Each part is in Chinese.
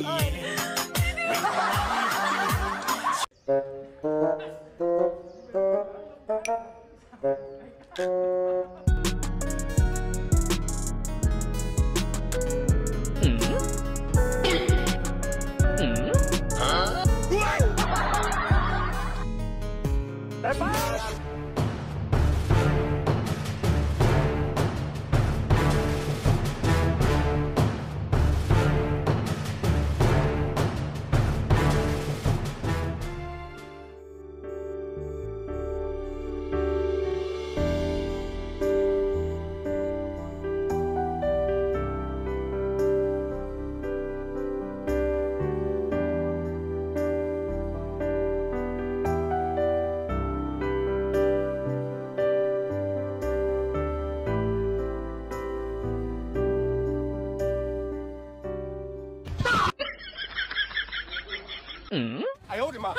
哎呦我的妈！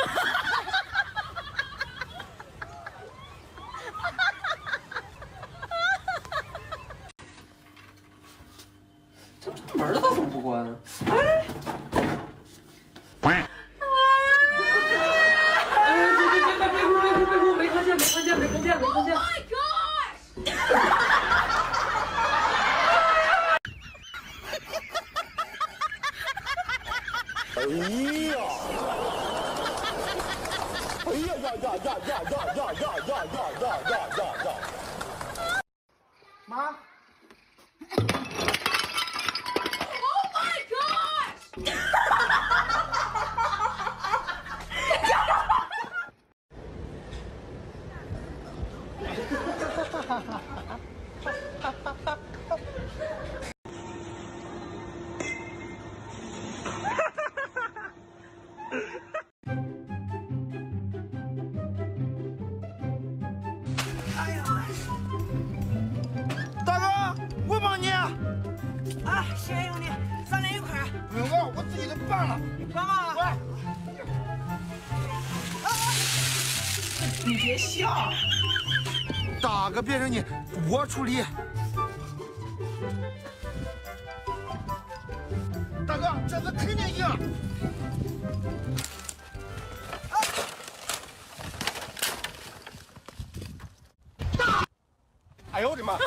这门儿怎么不关啊？别哭，没看见。Oh my gosh！ 哎呀！哎呀！妈！ Oh my gosh！ 大哥，我帮你。 啊，谢谢兄弟，咱俩一块儿。 不用了，我自己都办了。 你帮忙啊！你别笑。 大哥，别生气，我处理。大哥，这次肯定赢。哎呦我的妈！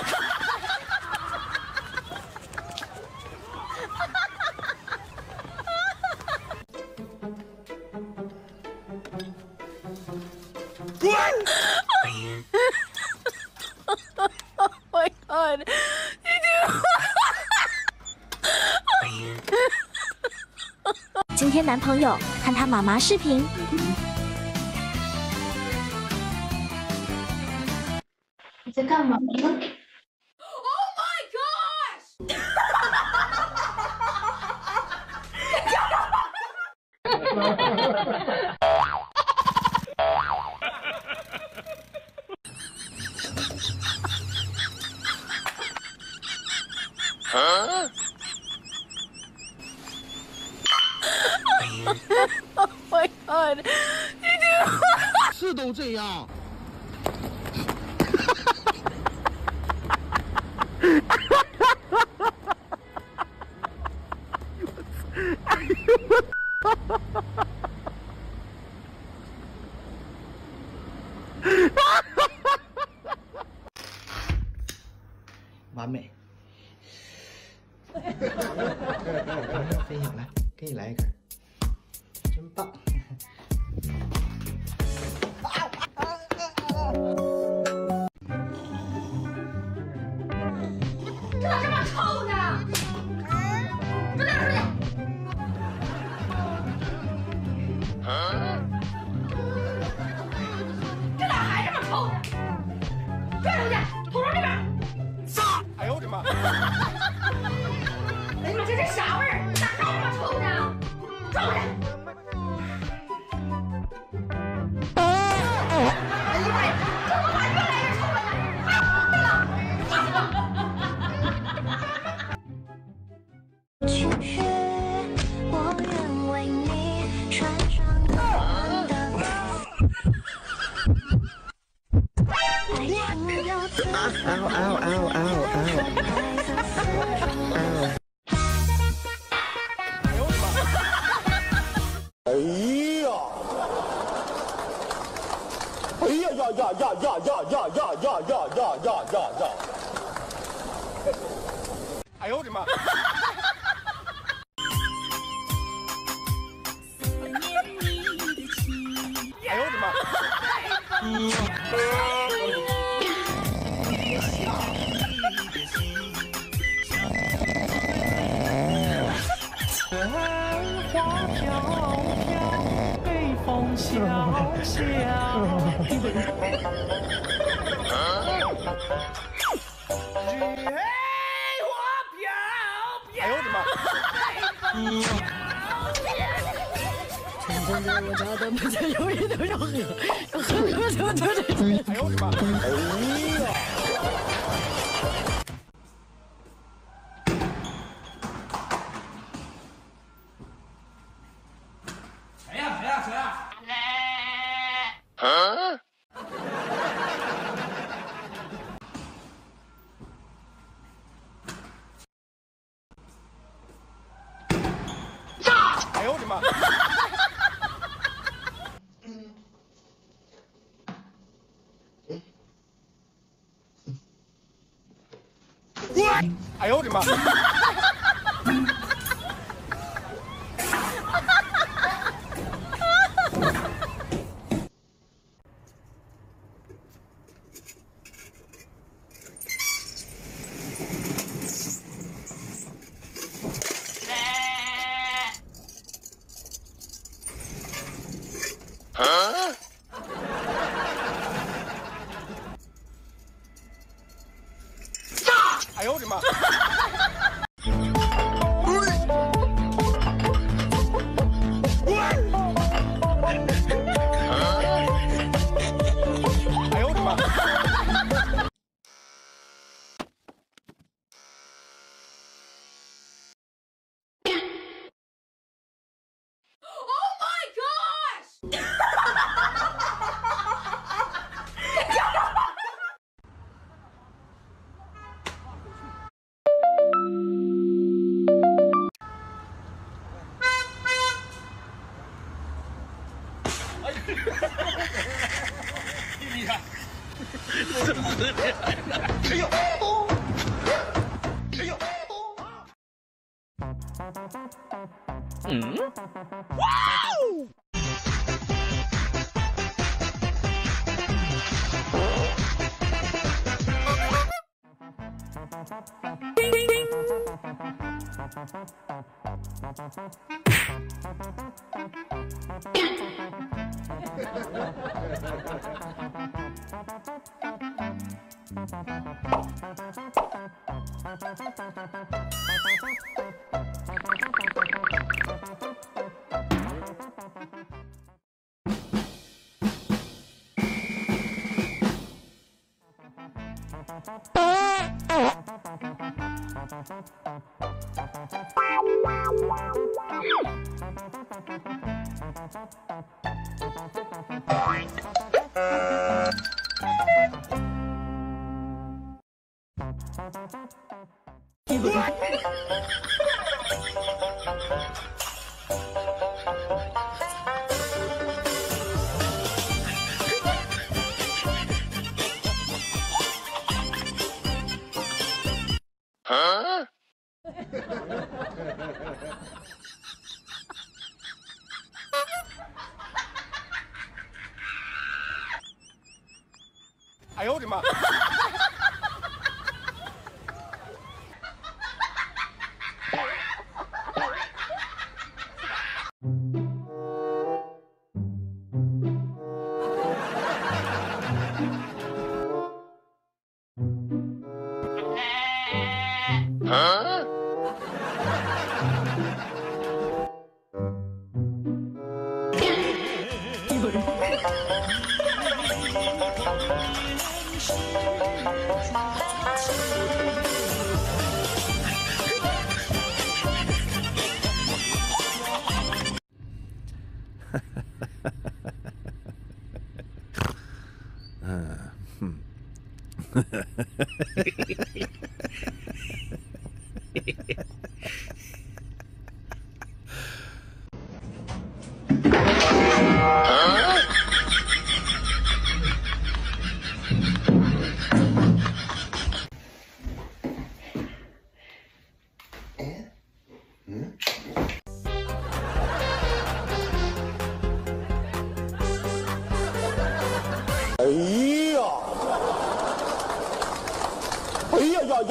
Oh my god！ 今天男朋友看他妈妈视频， 你在干嘛呢？ Oh my gosh！ Oh my god！ 是都这样。 完美。分享来，给你来一根，真棒。 这咋这么臭呢？快点出去！这咋还这么臭呢？拽出去，捅到这边！ 撒！哎呦我的妈！ 哎呀妈，这是啥味儿？咋还这么臭呢？抓过来！哎呀妈呀，这头发越来越臭了！啊，对了， 北风萧萧。 哎呦我的妈！ 我家的不见有人都要喝， 哎呦我的妈！ 谁呀？ 哎呦我的妈！哎呦我的妈！哎呦我的妈！哎呦我的妈！厉害！怎么厉害？哎呦！哎呦！哇哦！哎呦我的妈！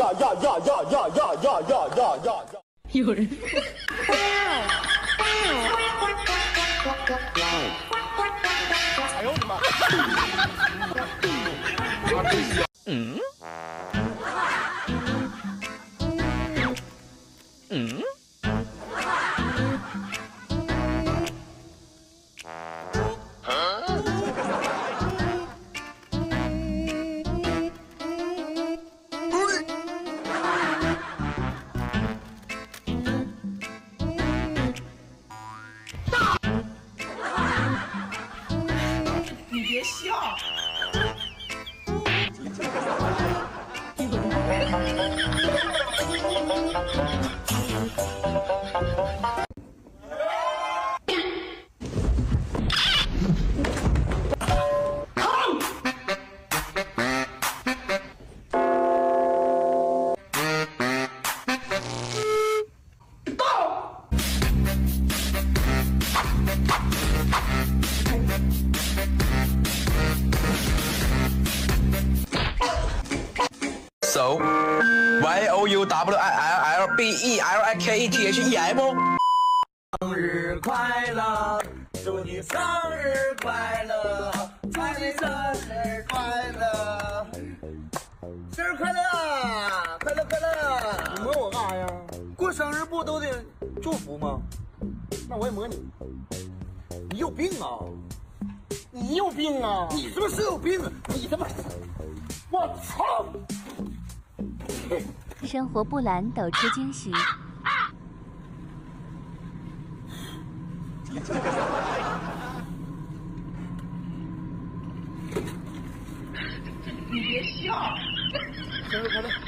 有人。 嗯？嗯？ 你别笑。 So YOUWILBELIKETHEIM。 生日快乐，祝你生日快乐，祝你生日快乐，生日快乐，快乐快乐！你摸我干啥呀？过生日不都得祝福吗？那我也摸你。你有病啊！你有病啊！你是不是有病啊？你他妈！我操！ 生活不懒，抖出惊喜。 你别笑！生日快乐！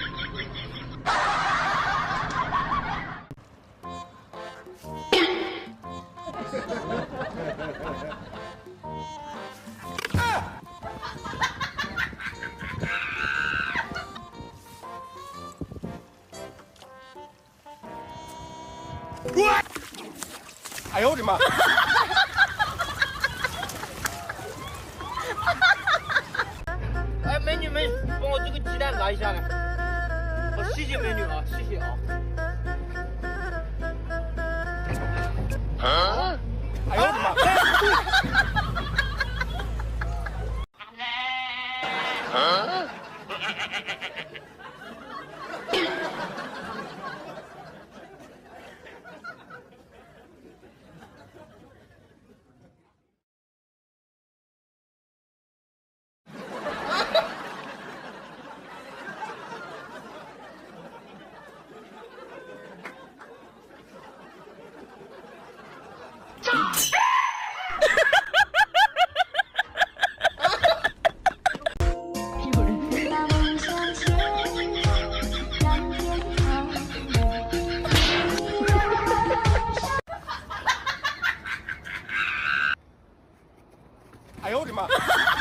哎呦我的妈！ 哎，美女，帮我这个鸡蛋拿一下来。好，谢谢美女啊，谢谢啊。 哎呦我的妈！哎呦我的妈！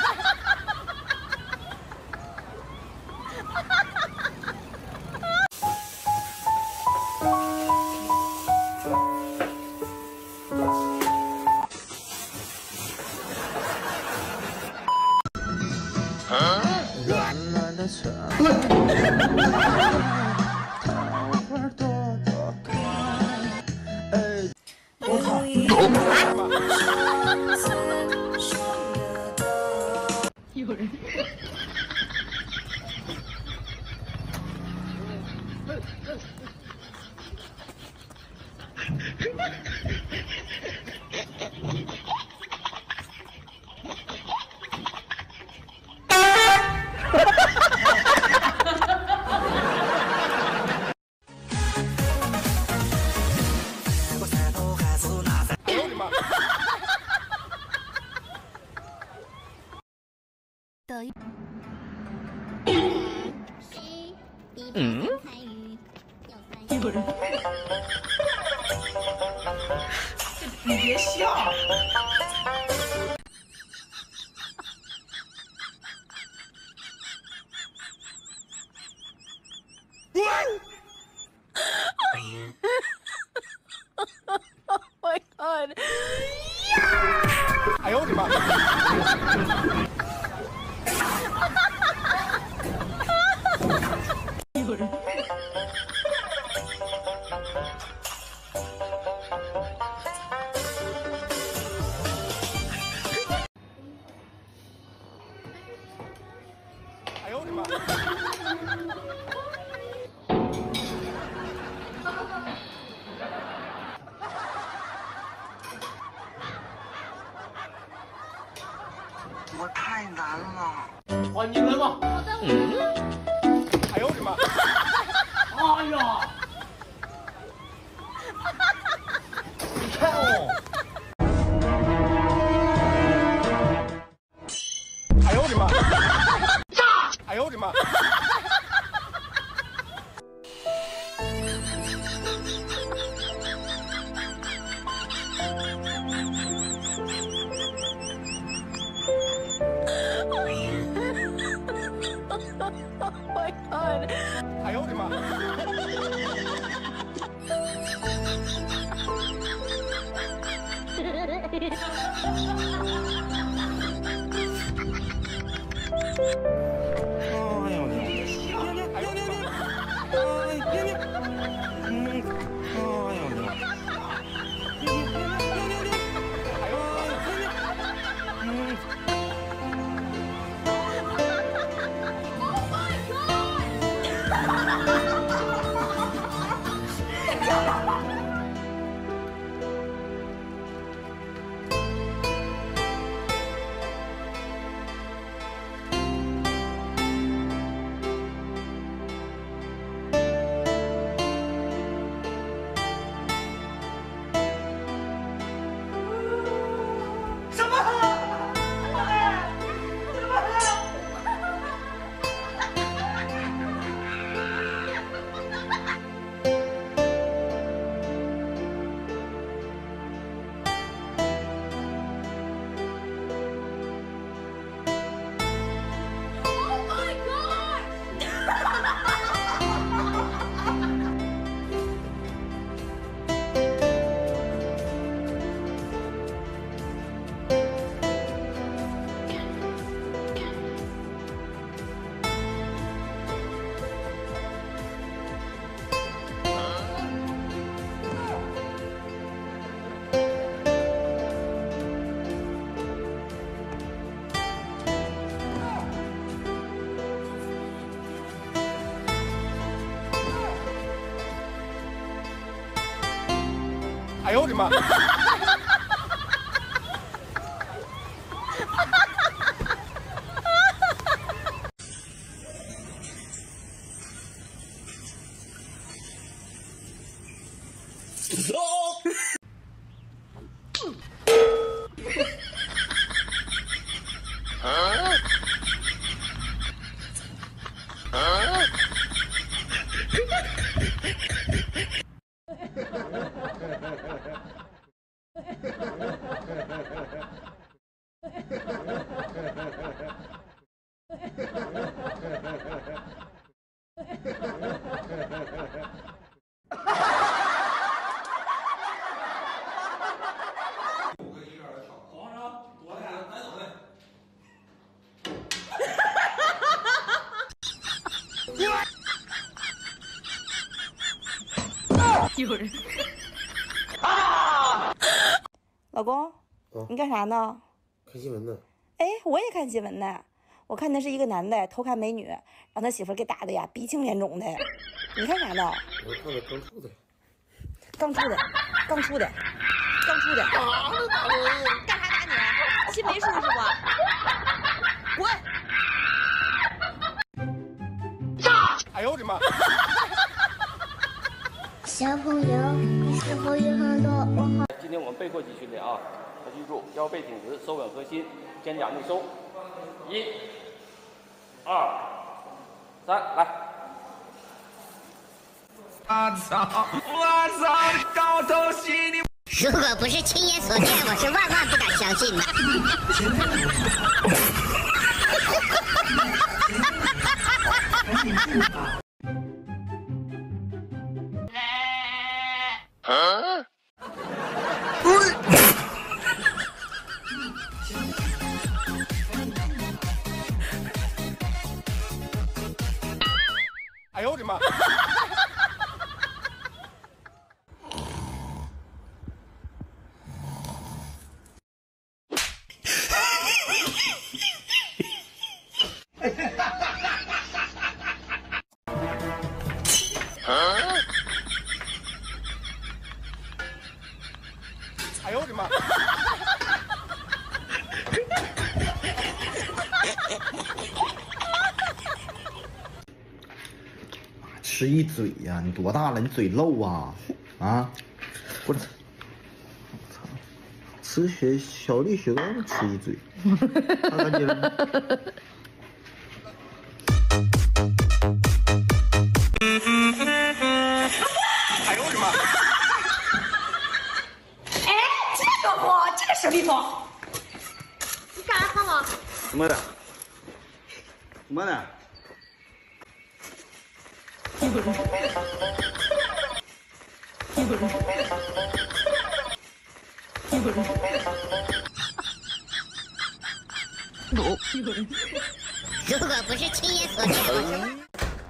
嗯？ 你别笑。 my god！ 哎呦我的妈！ 了。 换你来吧。 哎呦我的妈！ 哎呀！你看哦。 哎呦我的妈！哎呦我的妈！哎呦我的妈！哎呦哎呦我的妈！ 有人。 老公，你干啥呢？ 看新闻呢。 哎，我也看新闻呢。我看的是一个男的偷看美女，让他媳妇给打的呀，鼻青脸肿的。你看啥呢？ 我看的刚出的。 刚出的。干啥呢？干啥打你？亲没叔是不？滚！ 哎呦我的妈！ 小朋友，你是否有很多问号？ 今天我们背阔肌训练啊，要记住腰背挺直，收稳核心，肩胛内收。1、2、3，来。 我操！高头戏你！ 如果不是亲眼所见，我是万万不敢相信的。 哎呦我的妈！ 吃一嘴呀、你多大了？你嘴漏啊？啊！过来！我操！吃小粒雪糕吃一嘴，看看劲儿。 哎呦我的妈！ 哎，这个货，这个手臂货，你干啥吗？ 怎么的？怎么的？ 如果不是亲眼所见，我是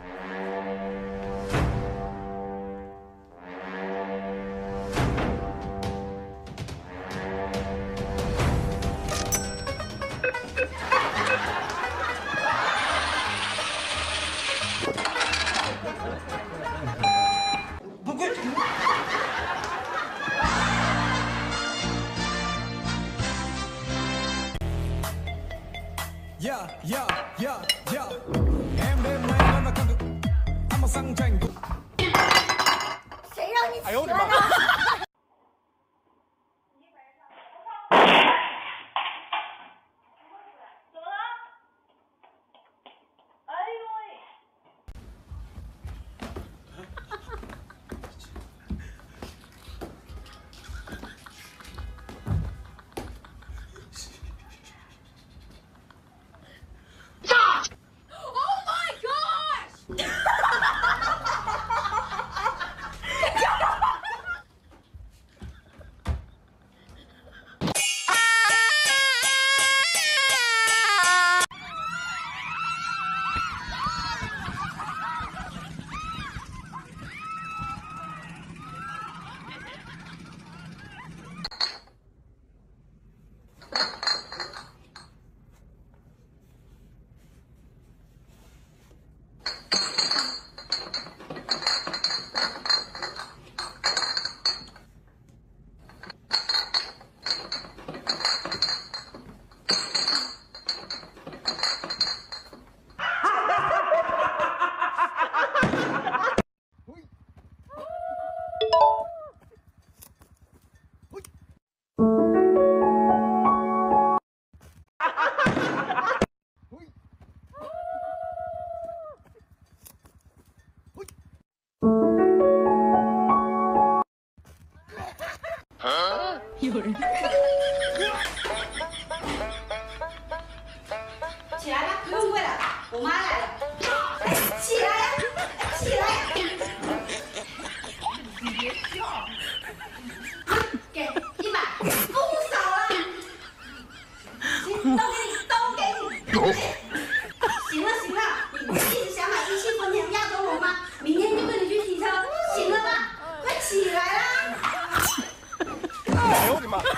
不贵。 谁让你哎呦我的妈！ 起来吧，不用跪了，我妈来了。起来呀，起来呀！你别笑。给100，不少了。行，都给你。行了行了，你一直想买17分钱亚洲龙吗？明天就跟你去提车，行了吧？快起来啦！ 哎呦我的妈！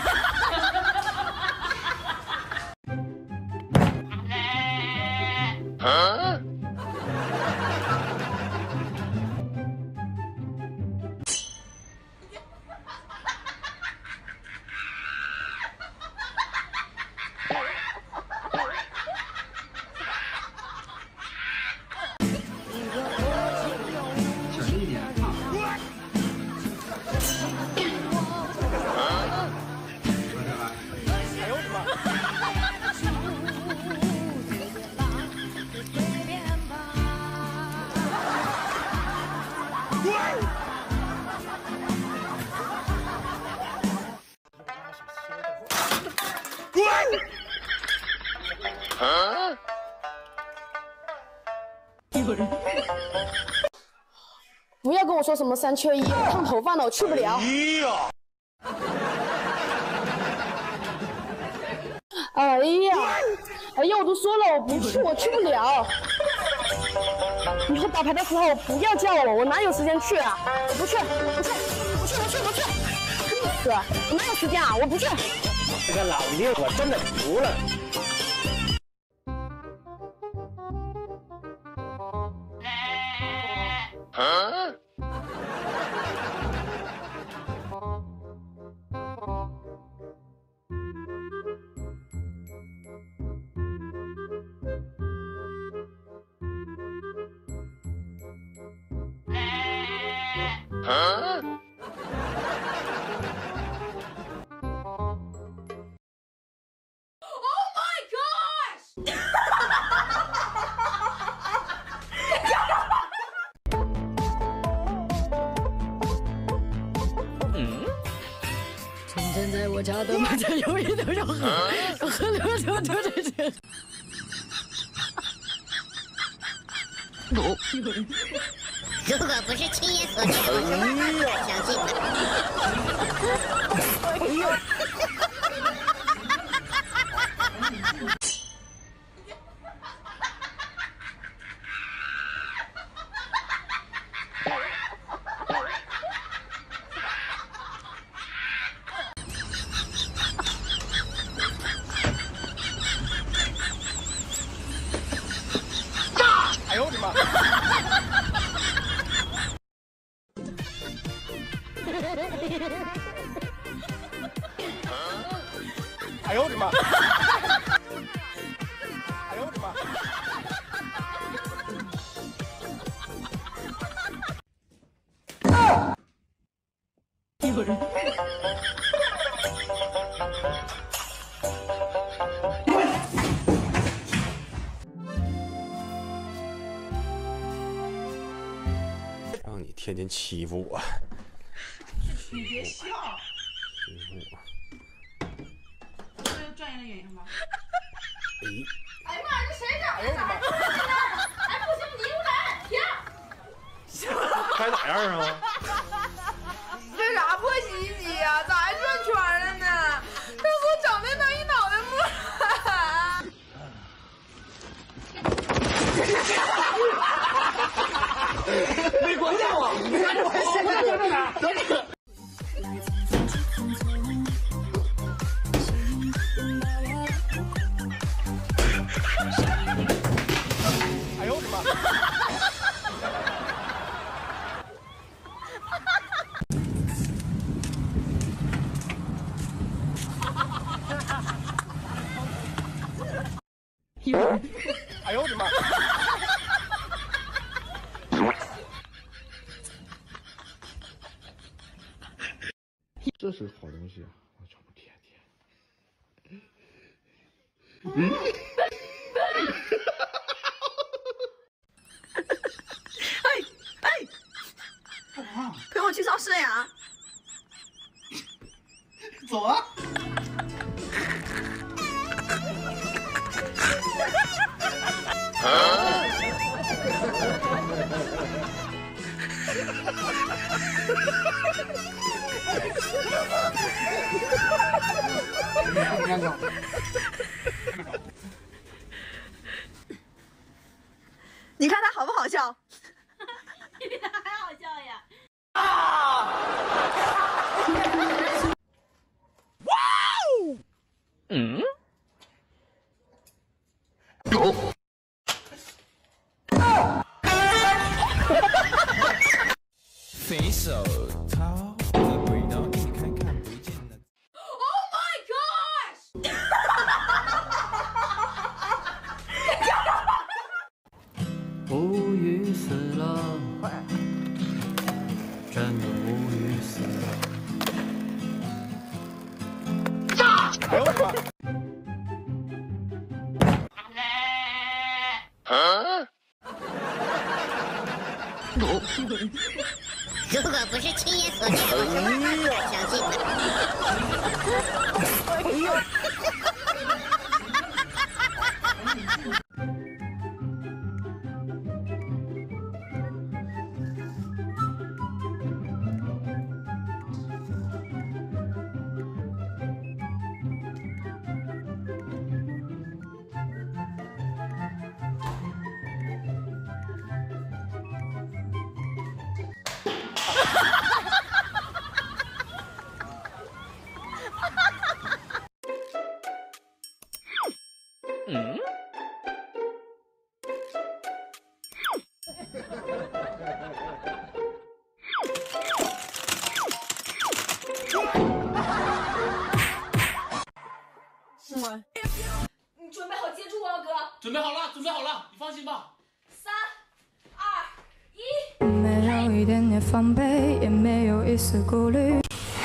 不要跟我说什么3缺1，烫头发呢，我去不了。哎呀，我都说了我不去，我去不了。以后打牌的时候不要叫我，我哪有时间去啊？我不去，是，我哪有时间啊？我不去。 这个老六我真的服了。 从前在我家的马家有一头小河，河流中流着水。 如果不是亲眼所见，我是万万不敢相信的。 哎呦我的妈！哎呦我的妈！哎呦我的妈！ 有人。 让你天天欺负我， 你别笑， 欺负我。 这有专业的原因吗？ 哎呀妈呀，这谁长的？哎，不行，你有点停。 开哪样啊？ 这啥破洗衣机呀？咋还转圈了呢？这给我整的能一脑袋沫。 没关系我，没关系我，现在在哪？哎呦我的妈！哎呦我的妈！ 这是好东西啊！我操，天陪我去超市呀！ 走啊！ 你看他好不好笑？ 比他还好笑呀！ 肥手套的轨道一开看不见的。 Oh my gosh！ 无语死了，真的无语死了。 哎呦我的妈！ 如果不是亲眼所见，我是万万不敢相信的。 你准备好接住我了，哥？ 准备好了，准备好了，你放心吧。 3、2、1。 一点点防备，也没有一丝顾虑。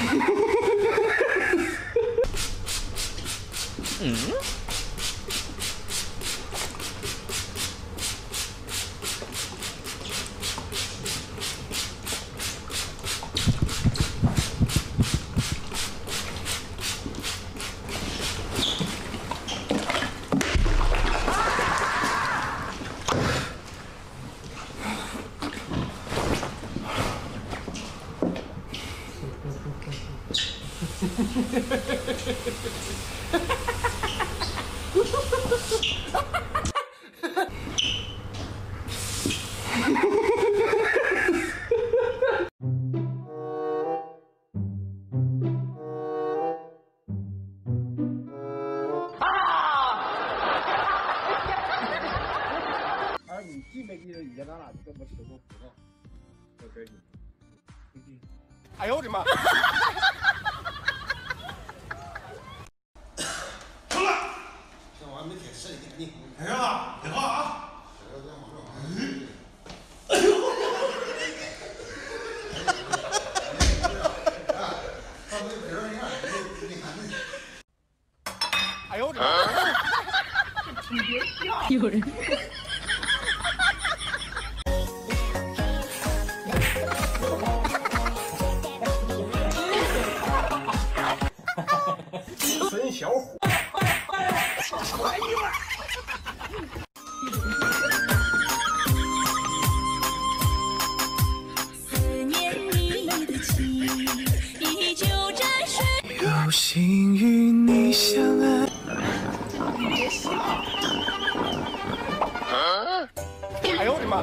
而你记没记得以前咱俩跟我吃过葡萄？我跟你，哎呦我的妈！ 出来！这玩意儿没舔肾，你哎呀，别怕啊！哎呦！ 哎呦我的妈！ 你别笑， 有人。 孙小虎。哎呦！ 有幸与你相爱。 你别笑。 哎呦我的妈！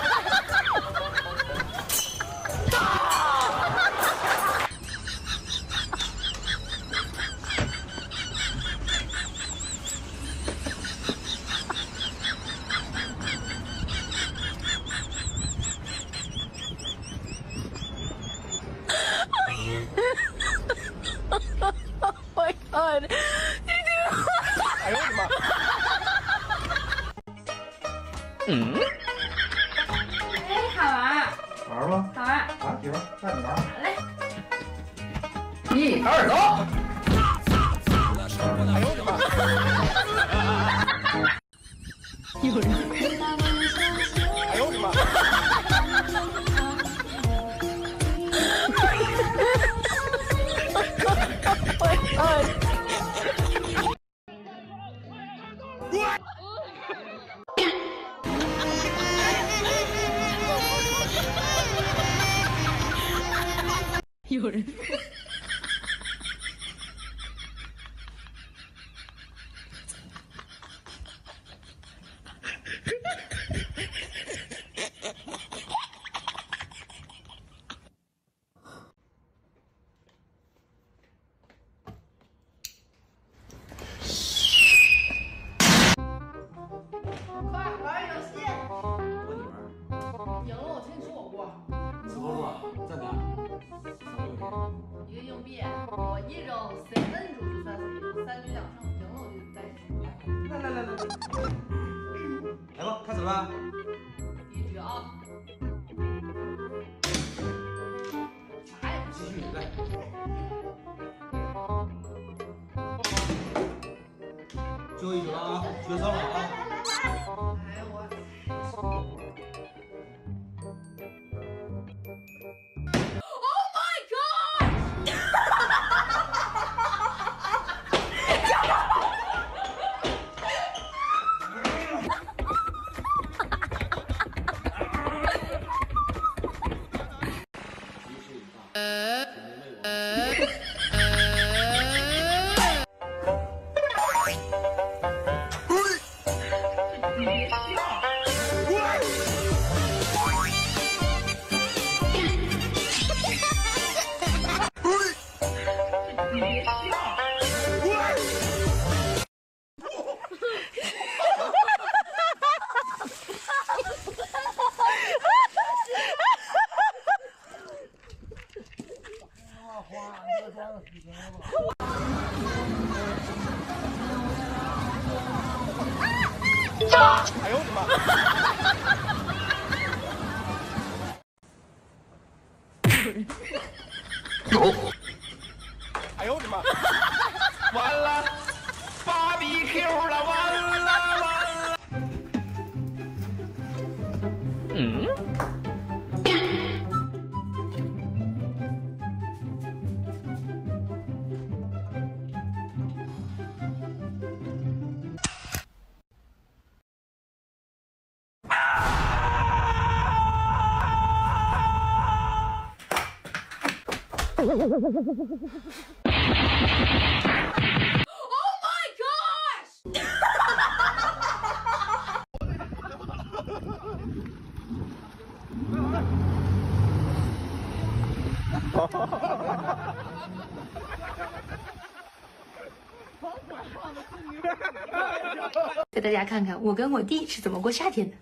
My God！ 哎呦我的妈！ 哎，好玩。 玩吗？ 好玩。 啊，媳妇，带你玩。 好嘞。1、2、走。 哎呦我的妈！ 有人。 哎呦我的妈！ 有人。 快玩游戏。 我你玩。 赢了我请你吃火锅。 吃火锅，在哪？ 一个硬币，我一扔，谁摁住就算谁赢。3局2胜，赢了我就带你。 来，来吧，开始吧。 第1局啊。 继续来。最后一局了啊，决胜了啊！ 哎我。Oh my god！ 哎呦我的妈！ 哎呦我的妈！完了，BBQ 了，完了！嗯。 给大家看看我跟我弟是怎么过夏天的。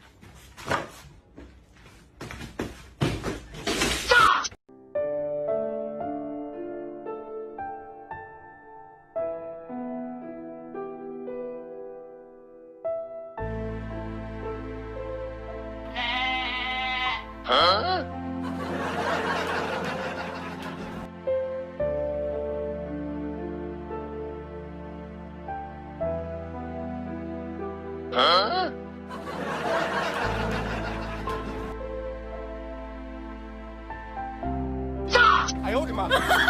哎呦我的妈！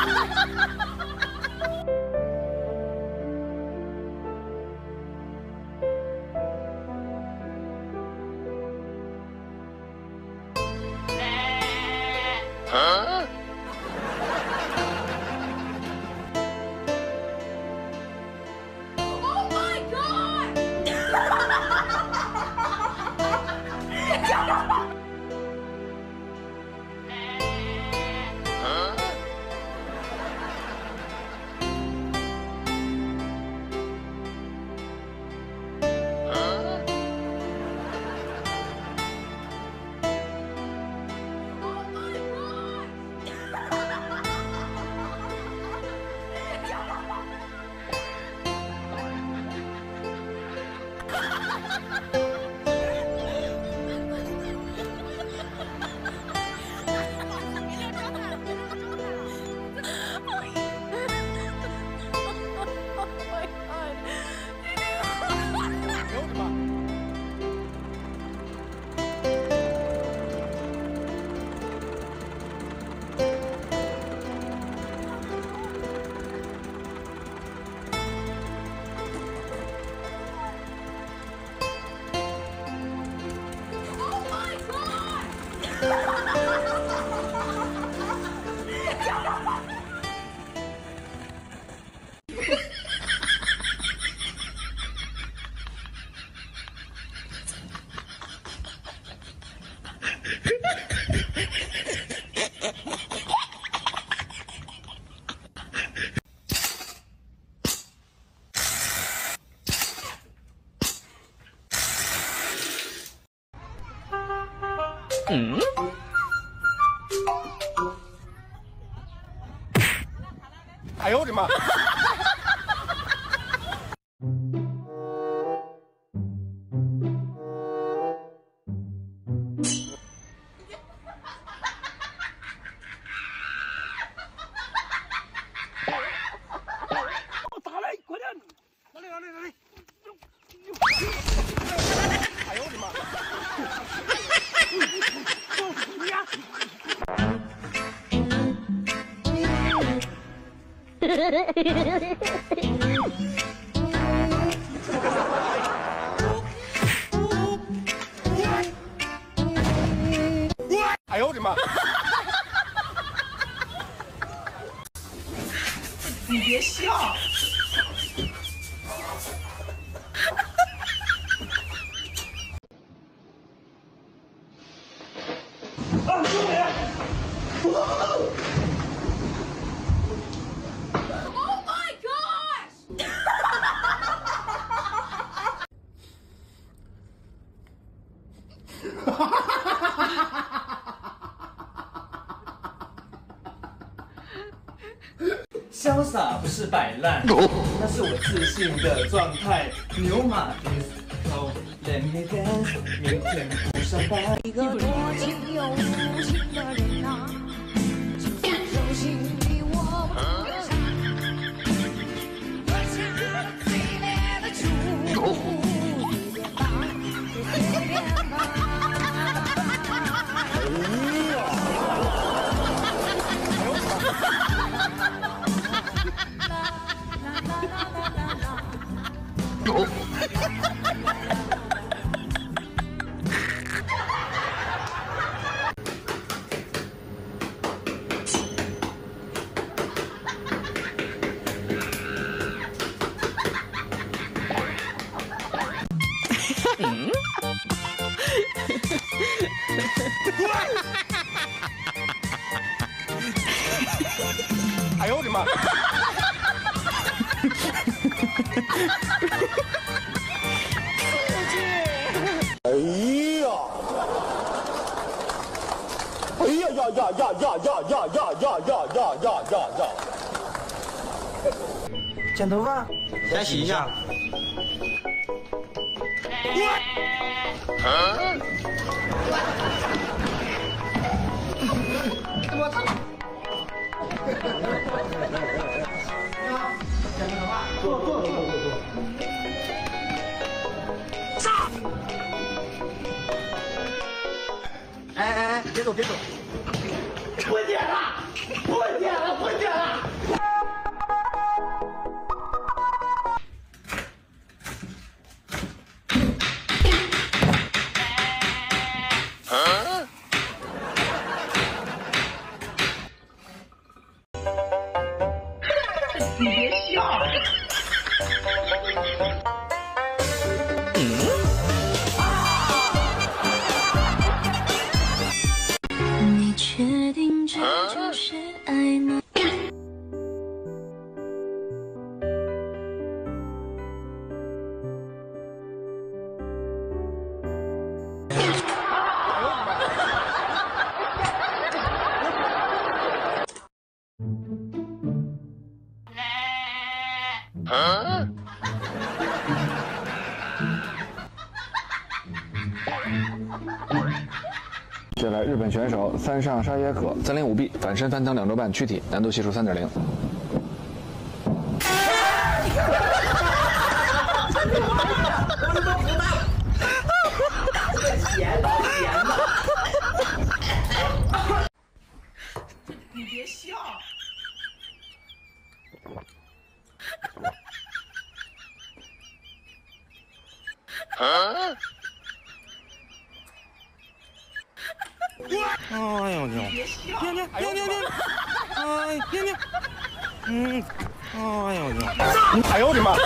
嗯。哎呦我的妈！打来，快点！哪里？哎呦我的妈！哎呦我的妈！ 你别笑。 潇洒不是摆烂，那是我自信的状态。牛马 disco let me dance， 明天不上班。 一个多情又无情的人啊，就哎呦我的妈！ 哎呀！哎呀呀呀呀呀呀呀呀呀呀呀！ 剪头发， 先洗一下。 我操！ 坐。上！哎，别走！不剪了！ 你别笑。 你确定这就是爱吗？ 接下来，日本选手三上沙耶可305 B 反身翻腾2周半躯体，难度系数3.0。 你别笑。 哎呦娘！娘！哎娘！哎呦娘！哎呦我的妈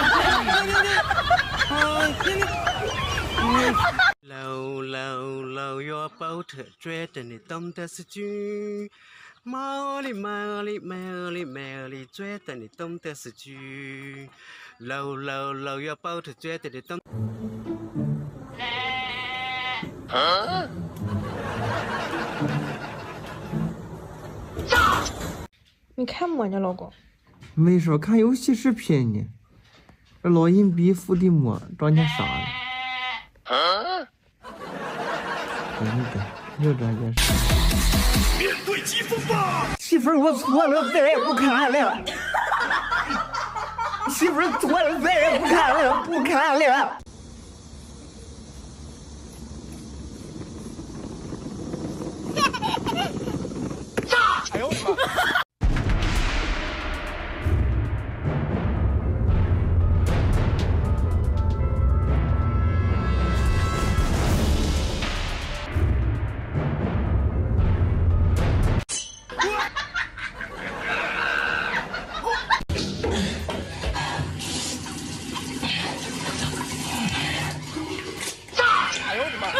！Low your boat， 觉得你懂得是句。Molly， 觉得你懂得是句。Low your boat， 觉得你懂。 你看不，你老公？ 没说看游戏视频呢。这老阴逼伏地魔找你啥呢？真的，又找你啥？ 面对疾风吧！ 媳妇儿，我错了，再也不看了。媳妇儿错了，再也不看了，不看了。 哎呦我的妈！哎呦我的妈！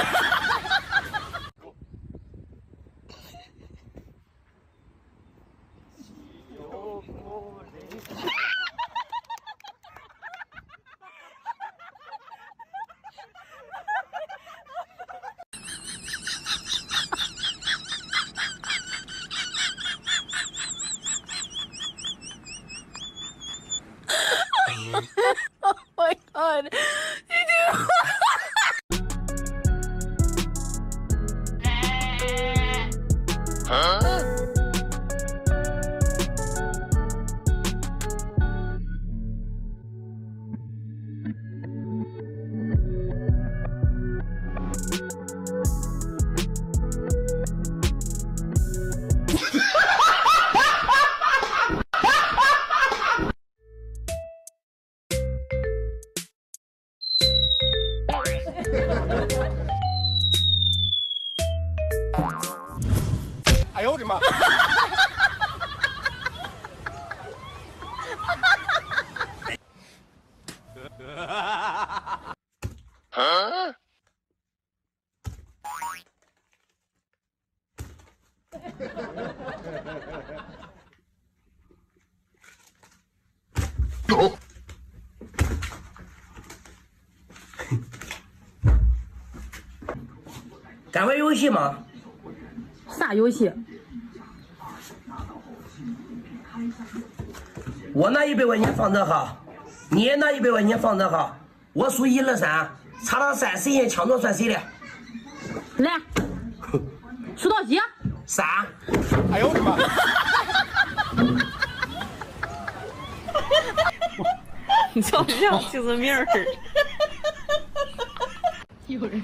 Oh my god！ 你这个。 敢玩游戏吗？ 啥游戏？ 我拿100块钱放这哈，你也拿100块钱放这哈。我数1、2、3，差到3，谁先抢着算谁的。 来，数到几 ？3。 哎呦我的妈！ 你照相记着名儿。有人。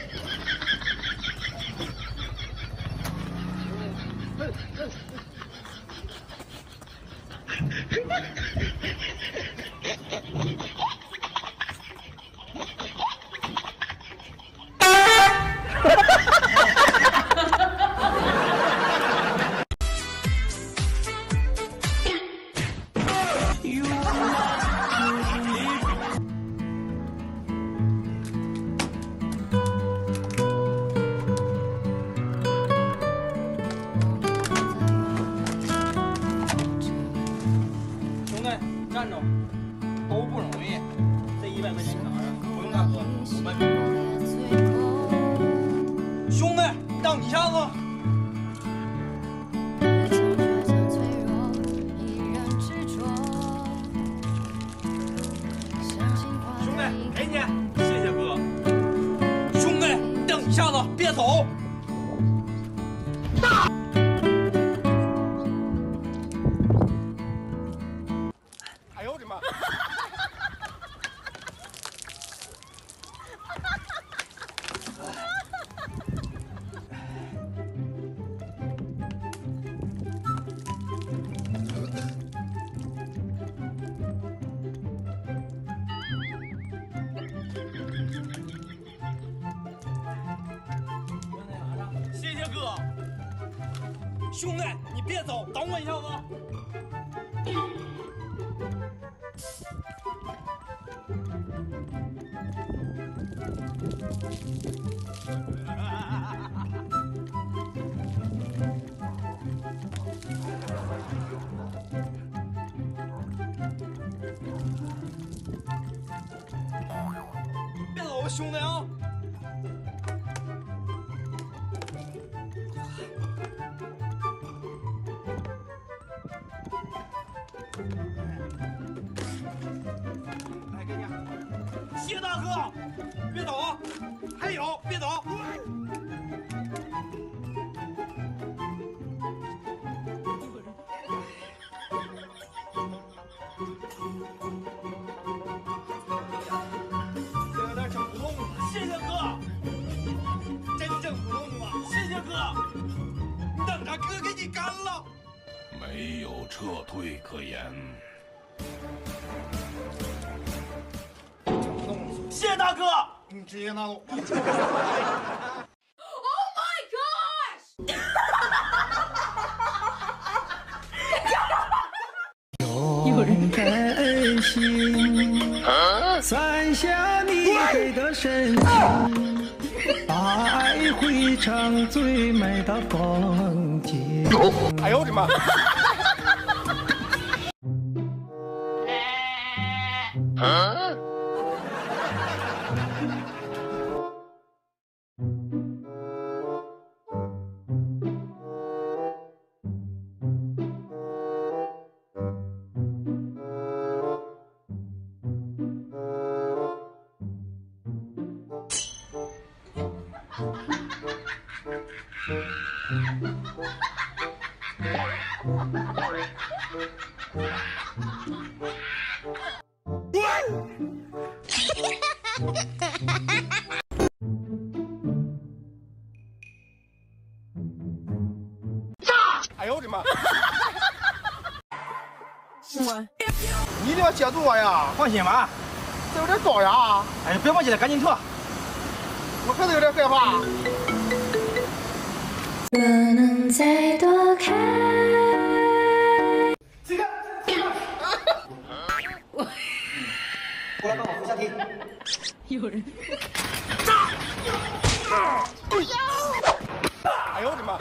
站着，都不容易。这100块钱你拿着，不用大哥，我帮你。兄弟，让你一下子。兄弟，给你，谢谢哥。兄弟，等一下子，别走。 哎呦我的妈！ 谢谢哥。兄弟，你别走，等我一下子。别走，兄弟啊！来，给你。谢大哥，别走啊！还有，别走。有点整不动了，谢谢哥，真整不动了，谢谢哥，你等着，哥给你干了。 没有撤退可言。 谢谢大哥，你直接拿走。Oh my gosh！ 有人在心，攒下你给的深情，把爱绘成最美的风景。 哎呦我的妈！哎呦我的妈！你一定要接住我呀！ 放心吧， 这有点高呀！ 哎呀，别放心了，赶紧撤。 我还是有点害怕。 若能再多看。 这个。 过来帮我扶下梯。 有人。 哎呦我的妈！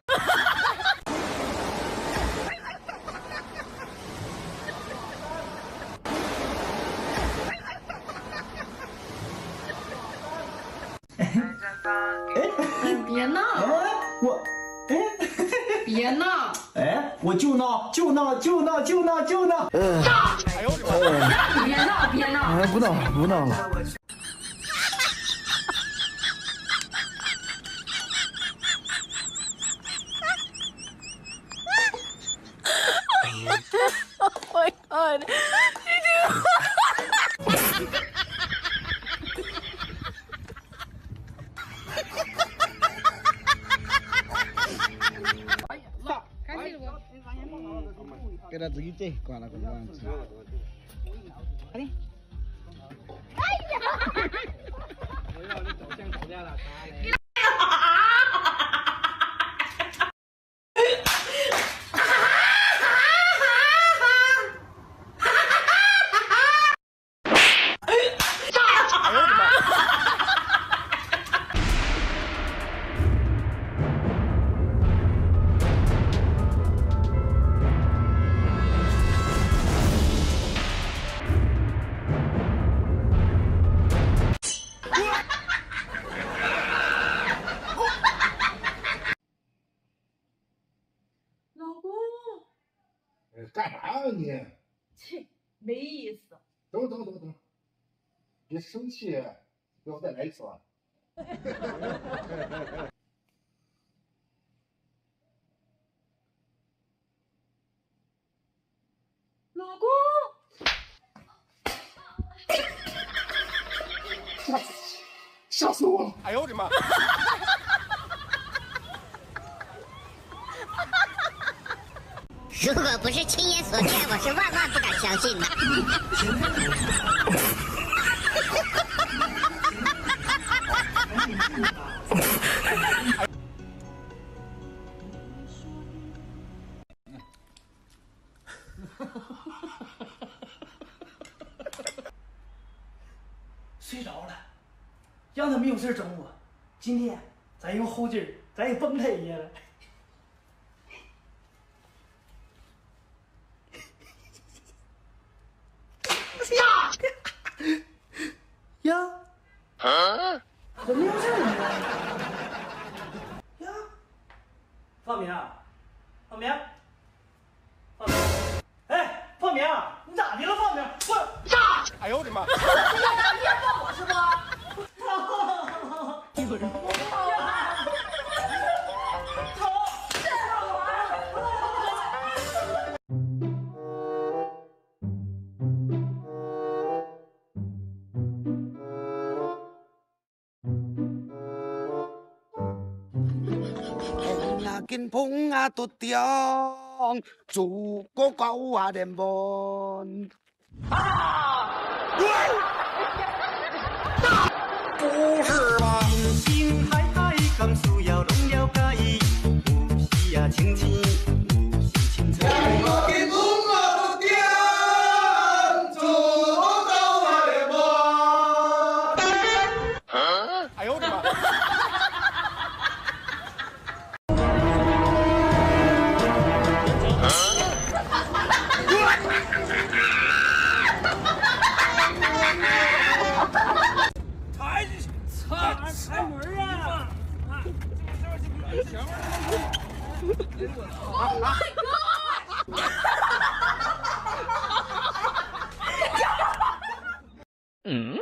我就闹。 哎呦我的妈！ 别闹！ 哎，不闹了。 Oh my god！ 给他自己整，关了。快点！ 哎呀！ 我要你走向吵架了， 干啥呀你？ 切，没意思。 等，别生气，要不再来一次啊？ 老公， 吓死我了！ 哎呦我的妈！ 如果不是亲眼所见，我是万万不敢相信的。 睡着了，让他没有事整我。今天咱用后劲儿，咱也崩他一下了。呀！怎么有事呢？呀！放明，哎，放明，你咋的了？放明，我炸！ 哎呦我的妈！ 别放我是吧？ 有人。 見碰啊都掉，祖國高啊點半。不是吧？心海海咁樹有龍有雞，無喜啊青青，無喜青青。我見碰啊都掉，祖國高啊點半。哎呦我的媽！ 开门啊！ 嗯？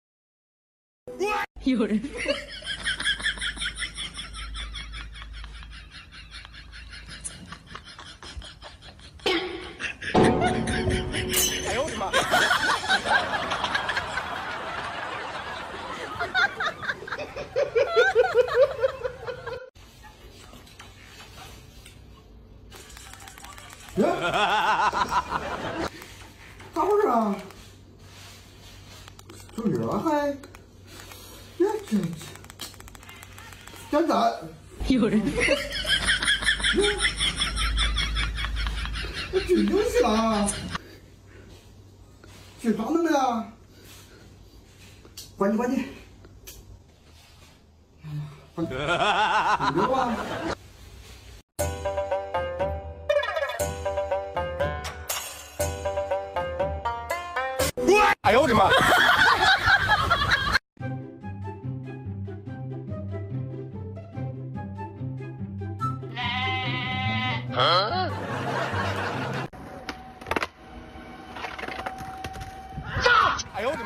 有人。 哎呦我的妈！ 咋回事啊？这热还？这咋？ 有人。 我追游戏了，这咋弄的呀？关机！留啊！ 哎呦我的妈！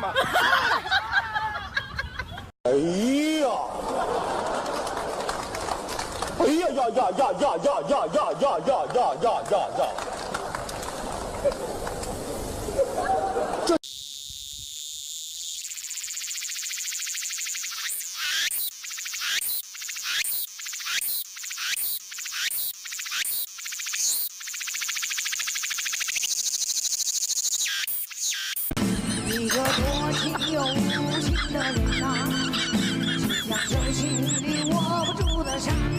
哎呀！哎呀呀呀呀呀呀呀呀呀呀呀呀呀！这。 一个多情又无情的人啊，就像手心里握不住的沙。